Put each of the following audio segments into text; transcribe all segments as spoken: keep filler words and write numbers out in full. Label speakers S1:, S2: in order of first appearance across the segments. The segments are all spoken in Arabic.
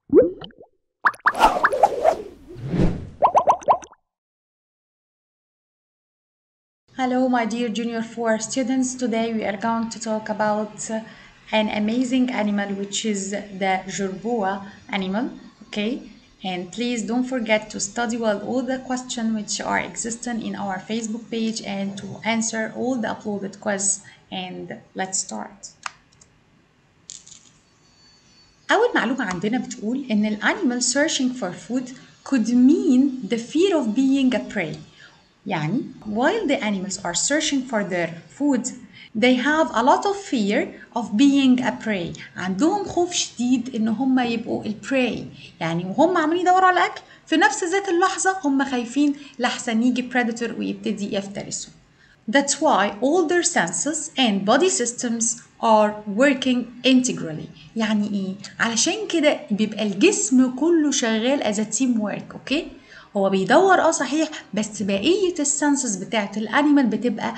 S1: Hello, my dear Junior four students. Today we are going to talk about uh, an amazing animal, which is the Jerboa animal. Okay, and please don't forget to study well all the questions which are existing in our Facebook page and to answer all the uploaded quiz. And let's start. أول معلومة عندنا بتقول إن ال animal searching for food could mean the fear of being a prey. يعني while the animals are searching for their food, they have a lot of fear of being a prey. عندهم خوف شديد إن هم يبقوا ال prey. يعني وهم عمالين يدوروا على الأكل في نفس ذات اللحظة هم خايفين لحسن يجي predator ويبتدي يفترسوا. That's why all their senses and body systems are working integrally. يعني ايه؟ علشان كده بيبقى الجسم كله شغال as a teamwork. اوكي؟ هو بيدور اه صحيح بس بقية السنسز بتاعت الانيمال بتبقى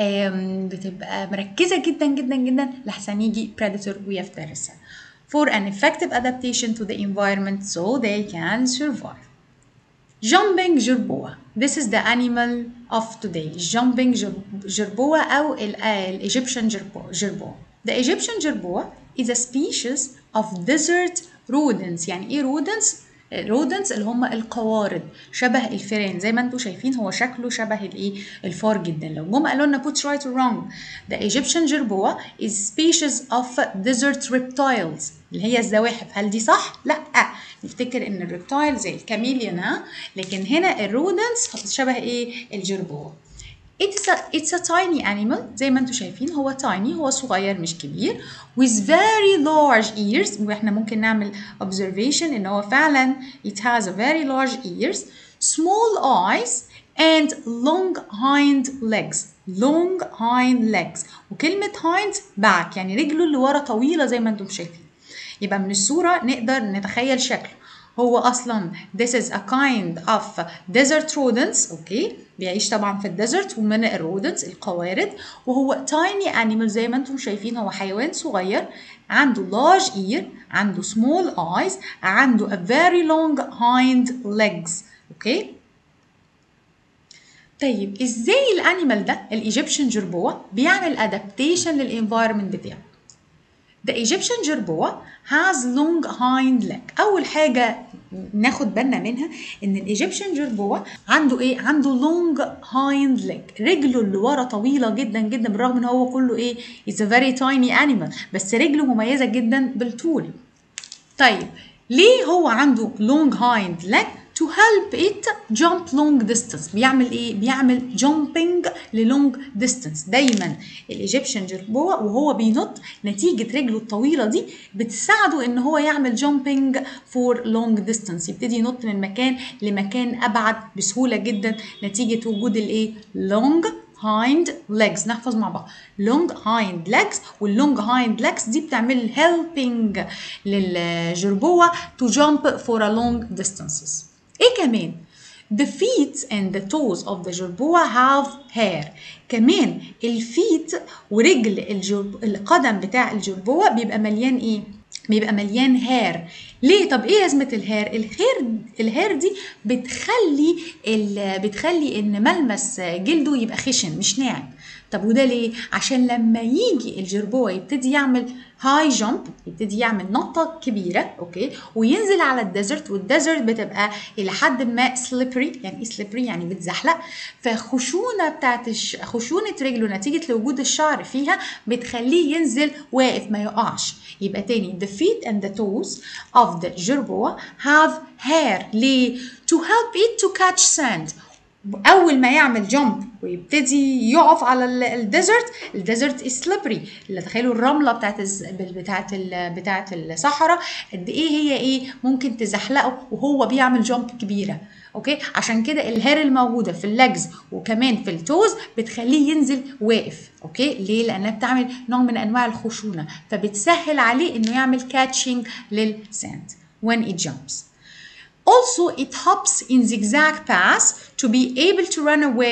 S1: بتبقى مركزة جدا جدا جدا لحسن يجي predator ويفترسها. For an effective adaptation to the environment so they can survive. Jumping Jerboa. This is the animal of today. Jumping Jerboa أو ال Egyptian Jerboa. The Egyptian Jerboa is a species of desert rodents. يعني إيه rodents؟ rodents اللي هم القوارض شبه الفئران. زي ما انتم شايفين هو شكله شبه الايه الفار جدا. لو جم قالوا لنا put right or wrong. The Egyptian Jerboa is species of desert reptiles اللي هي الزواحف. هل دي صح؟ لا. نفتكر ان الريبتايل زي الكاميليون ها، لكن هنا الرودنتس شبه ايه الجربوا. It's a, it's a tiny animal. زي ما انتم شايفين هو tiny، هو صغير مش كبير with very large ears. واحنا ممكن نعمل observation ان هو فعلا it has a very large ears, small eyes and long hind legs. long hind legs. وكلمة hind back يعني رجله اللي ورا طويلة زي ما انتم شايفين. يبقى من الصورة نقدر نتخيل شكله. هو أصلا this is a kind of desert rodents. أوكي بيعيش طبعا في الديزرت ومن الرودنتس القوارض. وهو tiny animal زي ما انتم شايفين هو حيوان صغير عنده large ear، عنده small eyes، عنده a very long hind legs. أوكي طيب ازاي الانيمال ده الايجيبشن جربوا بيعمل adaptation للانفايرمنت بتاعه؟ The Egyptian Jerboa has long hind leg. أول حاجة ناخد بالنا منها إن ال Egyptian Jerboa عنده إيه؟ عنده long hind leg. رجله اللي ورا طويلة جدا جدا بالرغم إن هو كله إيه؟ It's a very tiny animal. بس رجله مميزة جدا بالطول. طيب ليه هو عنده long hind leg؟ To help it jump long distance. بيعمل ايه؟ بيعمل jumping للونج distance. دايما الايجيبشن جربوا وهو بينط نتيجة رجله الطويلة دي بتساعده ان هو يعمل jumping for long distance. يبتدي ينط من مكان لمكان ابعد بسهولة جدا نتيجة وجود الايه؟ long hind legs. نحفظ مع بعض long hind legs. واللونج hind legs دي بتعمل helping للجربوة to jump for a long distances. ايه كمان؟ The feet and the toes of the jerboa have hair. كمان الفيت ورجل الجرب... القدم بتاع الجربوة بيبقى مليان ايه؟ بيبقى مليان هير. ليه؟ طب ايه لازمة الهير؟ الهير الهير دي بتخلي ال... بتخلي ان ملمس جلده يبقى خشن مش ناعم. طب وده ليه؟ عشان لما يجي الجربوة يبتدي يعمل هاي جامب، يبتدي يعمل نطة كبيرة اوكي وينزل على الديزرت، والديزرت بتبقى الى حد ما سليبري. يعني ايه سليبري؟ يعني بتزحلق. فخشونة بتاعت الش... خشونة رجله نتيجة لوجود الشعر فيها بتخليه ينزل واقف ما يقعش. يبقى تاني the feet and the toes of the jerboa have hair. ليه؟ to help it to catch sand. اول ما يعمل جامب ويبتدي يقف على الديزرت، الديزرت سليبري. اللي تخيلوا الرمله بتاعت بتاعت بتاعت الصحراء قد ايه هي ايه ممكن تزحلقه وهو بيعمل جامب كبيره. اوكي عشان كده الهير الموجوده في اللجز وكمان في التوز بتخليه ينزل واقف. اوكي ليه؟ لانها بتعمل نوع من انواع الخشونه فبتسهل عليه انه يعمل كاتشنج للساند when it jumps. Also, it hops in zigzag paths to be able to run away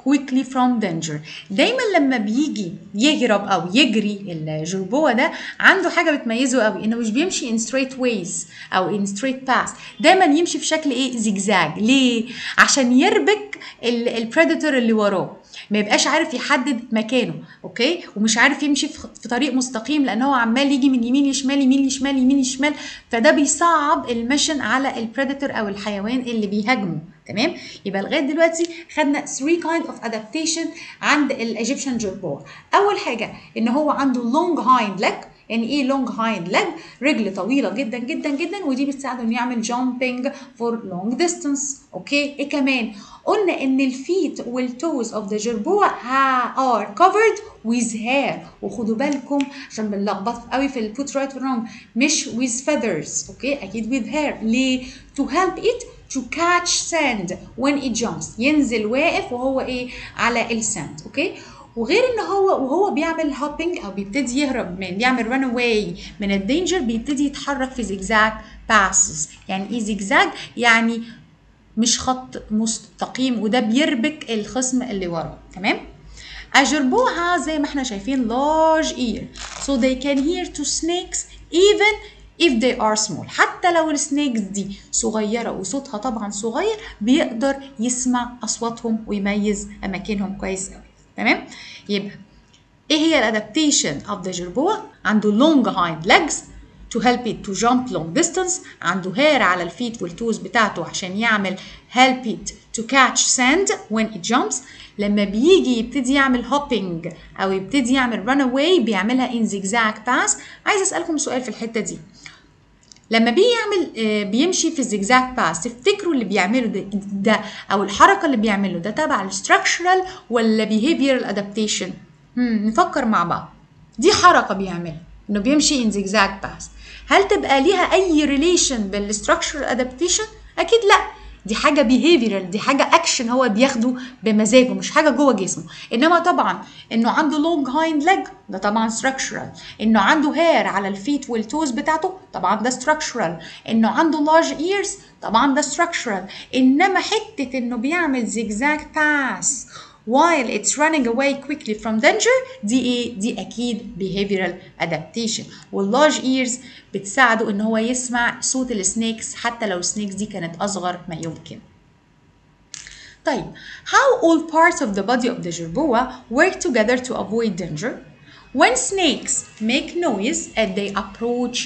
S1: quickly from danger. دايما لما بيجي يهرب او يجري الجربوع ده عنده حاجه بتميزه قوي، انه مش بيمشي in straight ways او in straight paths، دايما يمشي في شكل ايه؟ زجزاج. ليه؟ عشان يربك البريدتور اللي وراه، ما يبقاش عارف يحدد مكانه، اوكي، ومش عارف يمشي في طريق مستقيم لان هو عمال يجي من يمين لشمال يمين لشمال يمين لشمال، فده بيصعب المشن على البريدتور او الحيوان اللي بيهاجمه. تمام؟ يبقى لغايه دلوقتي خدنا three kind of adaptation عند الايجيبشن جربوع. اول حاجه ان هو عنده long hind leg. يعني ايه long hind leg؟ رجل طويله جدا جدا جدا، ودي بتساعده انه يعمل jumping for long distance. اوكي، ايه كمان؟ قلنا ان الفيت والتوز of the jerboa are covered with hair، وخدوا بالكم عشان بنلخبط قوي في ال put right or wrong، مش with feathers، اوكي، اكيد with hair. ليه؟ to help it to catch sand when it jumps، ينزل واقف وهو ايه؟ على الساند. اوكي، وغير ان هو وهو بيعمل هوبينج او بيبتدي يهرب من بيعمل ران اواي من الدينجر، بيبتدي يتحرك في زجزاج باسز. يعني ايه زجزاج؟ يعني مش خط مستقيم، وده بيربك الخصم اللي وراه. تمام؟ الجربوع زي ما احنا شايفين large ear so they can hear to snakes even if they are small. حتى لو السنيكس دي صغيرة وصوتها طبعا صغير، بيقدر يسمع أصواتهم ويميز أماكنهم كويس قوي. تمام؟ يبقى ايه هي الادابتيشن of the jerboa؟ عنده long hind legs to help it to jump long distance، عنده hair على الفيت والتوز بتاعته عشان يعمل help it to catch sand when it jumps. لما بيجي يبتدي يعمل hopping او يبتدي يعمل run away بيعملها in zigzag pass. عايز اسألكم سؤال في الحتة دي، لما بيجي يعمل بيمشي في الزجزاج باس، تفتكروا اللي بيعمله ده, ده او الحركه اللي بيعمله ده تبع الستراكشرال ولا behavioral adaptation؟ امم نفكر مع بعض. دي حركه بيعملها انه بيمشي ان زجزاج باس، هل تبقى ليها اي ريليشن بالستراكشرال ادابتيشن؟ اكيد لا، دي حاجه behavioral، دي حاجه اكشن هو بياخده بمزاجه، مش حاجه جوه جسمه. انما طبعا انه عنده long hind leg ده طبعا structural، انه عنده hair على الفيت والتوز بتاعته طبعا ده structural، انه عنده large ears طبعا ده structural. انما حته انه بيعمل zigzag pass while it's running away quickly from danger دي ايه؟ دي اكيد behavioral adaptation. والlarge ears بتساعده ان هو يسمع صوت السنيكس حتى لو السنيكس دي كانت اصغر ما يمكن. طيب how all parts of the body of the jerboa work together to avoid danger? When snakes make noise and they approach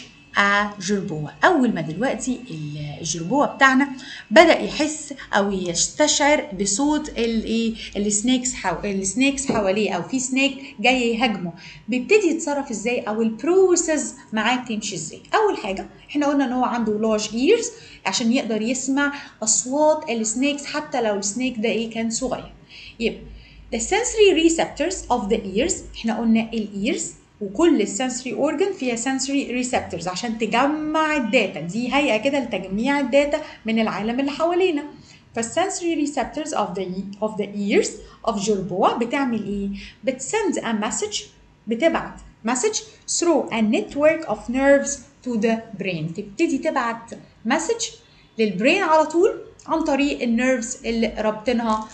S1: a jerboa. اول ما دلوقتي الجربوع بتاعنا بدا يحس او يستشعر بصوت الايه السنيكس حو... السنيكس حواليه، او في سنيك جاي يهاجمه، بيبتدي يتصرف ازاي او البروسيس معاه بتمشي ازاي. اول حاجه احنا قلنا ان هو عنده لارج ايرز عشان يقدر يسمع اصوات السنيكس حتى لو السنيك ده ايه كان صغير. يبقى the sensory receptors of the ears، احنا قلنا الايرز وكل السنسوري اورجن فيها سنسوري ريسبتورز عشان تجمع الداتا، دي هيئه كده لتجميع الداتا من العالم اللي حوالينا. فالسنسوري ريسبتورز of the of the ears of jerboa بتعمل ايه؟ بتسند a message، بتبعت message through a network of nerves to the brain، تبتدي تبعت مسج للبرين على طول عن طريق النيرفز اللي رابطينها،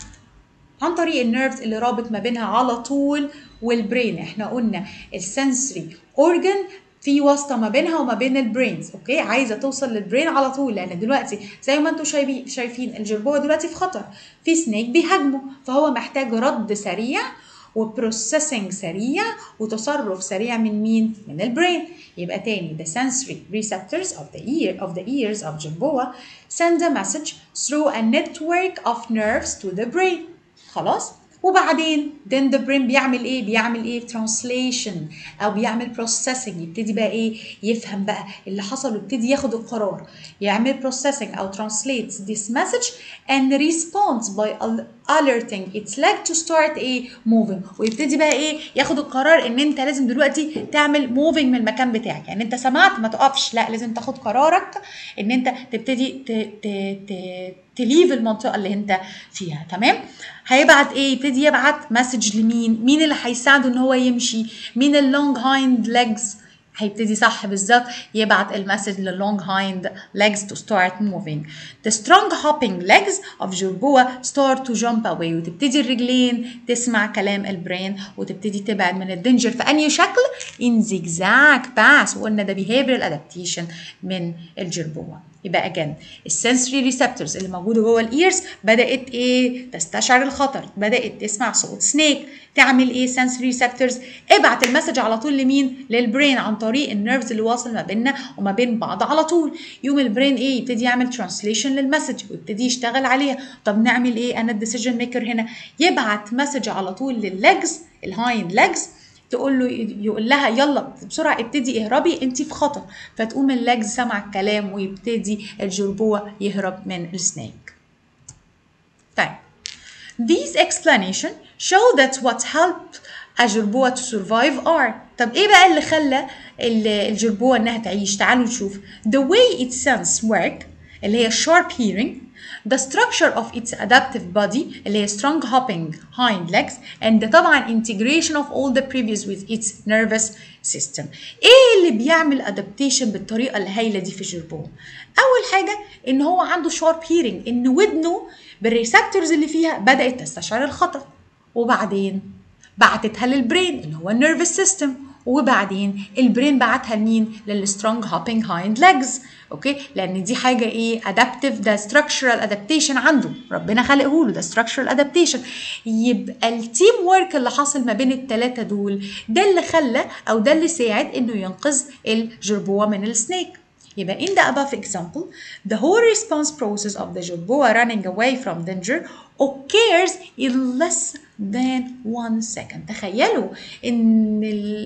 S1: عن طريق النيرفز اللي رابط ما بينها على طول والبرين. احنا قلنا السنسوري اورجن في واسطه ما بينها وما بين البرينز، اوكي، عايزه توصل للبرين على طول، لان دلوقتي زي ما انتم شايفين شايفين الجربوع دلوقتي في خطر، في سنيك بيهاجمه، فهو محتاج رد سريع وبروسيسنج سريع وتصرف سريع من مين؟ من البرين. يبقى تاني the sensory receptors of the ear of the ears of jerboa send a message through a network of nerves to the brain. خلاص؟ وبعدين then the brain بيعمل ايه؟ بيعمل ايه؟ translation او بيعمل processing، يبتدي بقى ايه؟ يفهم بقى اللي حصل ويبتدي ياخد القرار، يعمل processing او translates this message and responds by alerting its leg to start ايه؟ moving، ويبتدي بقى ايه؟ ياخد القرار ان انت لازم دلوقتي تعمل moving من المكان بتاعك، يعني انت سمعت ما تقفش، لا لازم تاخد قرارك ان انت تبتدي ت ت ت تليف المنطقه اللي انت فيها. تمام؟ هيبعت ايه؟ يبتدي يبعت مسج لمين؟ مين اللي هيساعده ان هو يمشي؟ مين اللونج هايند ليجز؟ هيبتدي صح بالظبط يبعت المسج لللونج هايند legs to start moving. The strong hopping legs of Jerboa start to jump away. وتبتدي الرجلين تسمع كلام البرين وتبتدي تبعد من الدنجر في أي شكل in zigzag pass. وقلنا ده behavioral adaptation من الجربوة. يبقى again السنسوري ريسبتورز اللي موجوده جوه الايرز بدات ايه تستشعر الخطر، بدات تسمع صوت سنيك، تعمل ايه سنسوري ريسبتورز؟ ابعت المسج على طول لمين؟ للبرين عن طريق النيرفز اللي واصل ما بيننا وما بين بعض على طول. يوم البرين ايه يبتدي يعمل ترانسليشن للمسج ويبتدي يشتغل عليها. طب نعمل ايه انا الديسيجن ميكر هنا؟ يبعت مسج على طول للليجز الهايند ليجز تقول له يقول لها يلا بسرعه ابتدي اهربي انت في خطر، فتقوم الليجز سمع الكلام ويبتدي الجربوع يهرب من السنيك. طيب these explanation show that what helped a Jerboa to survive are. طب ايه بقى اللي خلى الجربوع انها تعيش؟ تعالوا نشوف. The way its sense work اللي هي sharp hearing, the structure of its adaptive body اللي هي strong hopping hind legs, and طبعا integration of all the previous with its nervous system. ايه اللي بيعمل adaptation بالطريقه الهايله دي في الجربوع؟ اول حاجه ان هو عنده sharp hearing، ان ودنه بالريسبتورز اللي فيها بدات تستشعر الخطر، وبعدين بعتتها للبرين اللي هو النيرفس سيستم، وبعدين البرين بعتها لمين؟ للسترونج هوبينج هايند ليجز. اوكي، لان دي حاجه ايه ادابتيف، ده ستراكشرال ادابتيشن عنده ربنا خلقه له، ده ستراكشرال ادابتيشن. يبقى التيم ورك اللي حاصل ما بين الثلاثه دول ده اللي خلى او ده اللي ساعد انه ينقذ الجربوع من السنيك. يبقى in the above example the whole response process of the Jerboa running away from danger occurs in less than one second. تخيلوا ان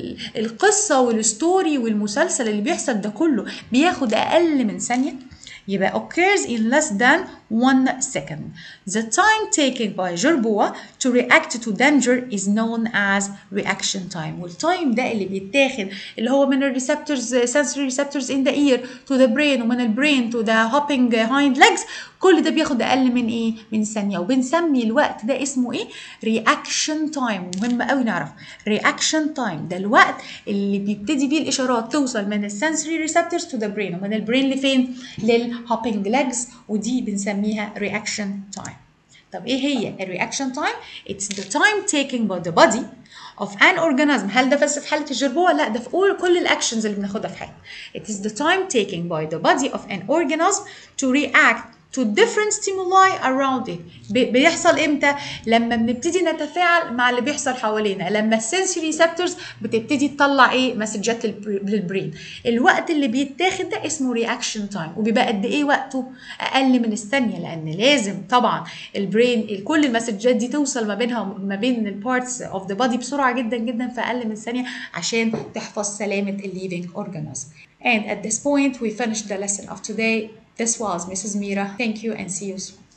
S1: القصة والستوري والمسلسل اللي بيحصل ده كله بياخد اقل من ثانية. يبقى occurs in less than one second. The time taken by Jerboa to react to danger is known as reaction time. والتايم ده اللي بيتاخد اللي هو من الريسبتورز sensory receptors in the ear to the brain ومن البرين to the hopping hind legs، كل ده بياخد اقل من ايه؟ من ثانيه. وبنسمي الوقت ده اسمه ايه؟ reaction time. مهم قوي نعرف reaction time ده الوقت اللي بيبتدي بيه الاشارات توصل من السنسوري receptors to the brain ومن البرين لفين؟ للhopping legs، ودي بنسميها reaction time. طب ايه هي الرياكشن تايم؟ It's the time taken by the body of an organism. هل ده بس في حالة الجربوع؟ لا، ده في كل الاكشنز اللي بناخدها في حياتنا. It is the time taken by the body of an organism to react to different stimuli around it. بيحصل امتى؟ لما بنبتدي نتفاعل مع اللي بيحصل حوالينا، لما السنسوري ريسبتورز بتبتدي تطلع ايه؟ مسجات للبرين. الوقت اللي بيتاخد ده اسمه رياكشن تايم، وبيبقى قد ايه وقته؟ اقل من الثانيه، لان لازم طبعا البرين كل المسجات دي توصل ما بينها وما بين البارتس اوف ذا بودي بسرعه جدا جدا في اقل من ثانيه عشان تحفظ سلامه الليفينج اورجانيزم. And at this point we finished the lesson of today. This was Missus Mira. Thank you and see you soon.